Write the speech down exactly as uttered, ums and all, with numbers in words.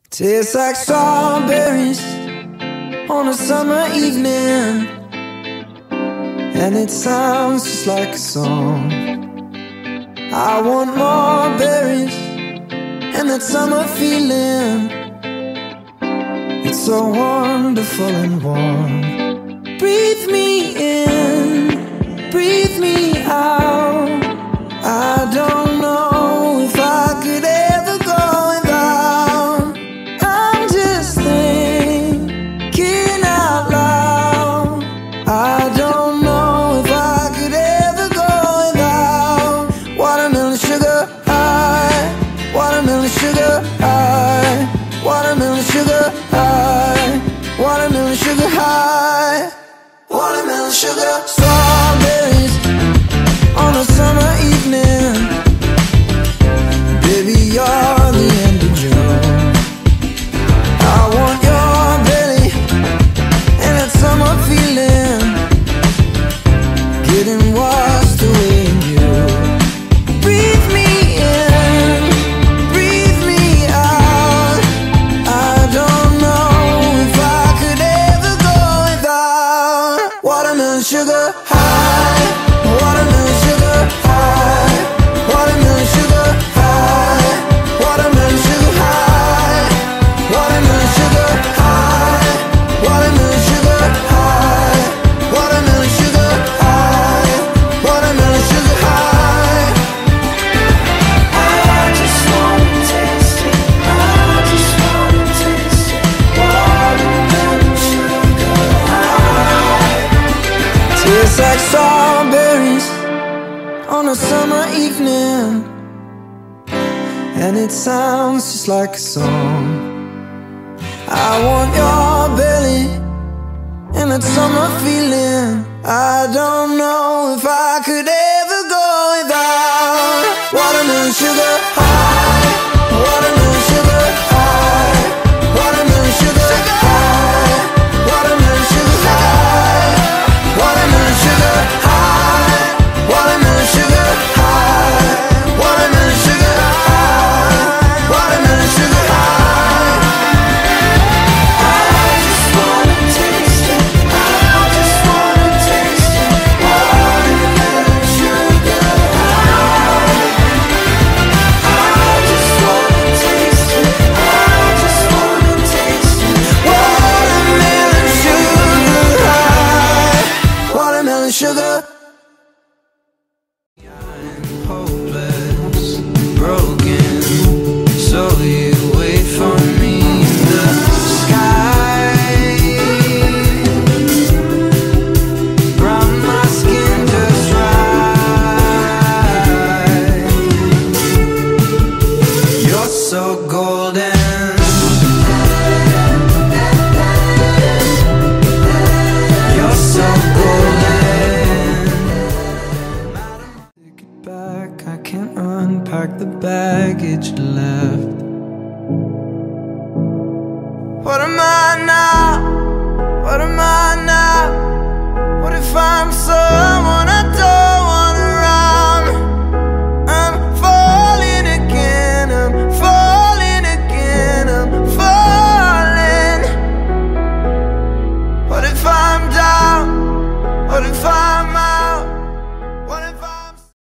Tastes like strawberries on a summer evening, and it sounds just like a song. I want more berries and that summer feeling. It's so wonderful and warm. Breathe me in, breathe me out. I don't know if I could ever go without. I'm just thinking out loud. I don't know if I could ever go without watermelon sugar high, watermelon sugar high, watermelon sugar high, watermelon sugar high, watermelon sugar. Strawberries on a summer evening, baby, you're the end of June. I want your belly and that summer feeling, getting washed away in you. Breathe me in, breathe me out. I don't know if I could ever go without watermelon sugar high, watermelon sugar high, watermelon sugar high, watermelon sugar high, watermelon sugar high, watermelon sugar high, watermelon sugar high, watermelon sugar high. I just wanna taste it, I just wanna taste it, watermelon sugar high. Tastes like strawberries on a summer evening, and it sounds just like a song. I want your belly and that summer feeling. I don't know if I could ever go without watermelon sugar high, watermelon sugar high, watermelon sugar high, watermelon sugar high, watermelon sugar high, watermelon sugar high, watermelon sugar high, watermelon sugar high. I just wanna taste it, I just wanna taste it, watermelon sugar high. I just wanna taste it, I just wanna taste it, watermelon sugar high, watermelon sugar. I'm hopeless, broken, so you wait for me in the sky. Brown my skin just right. You're so golden. You're so golden. Take it back, I can't unpack the baggage left. What am I now? What am I now? What if I'm so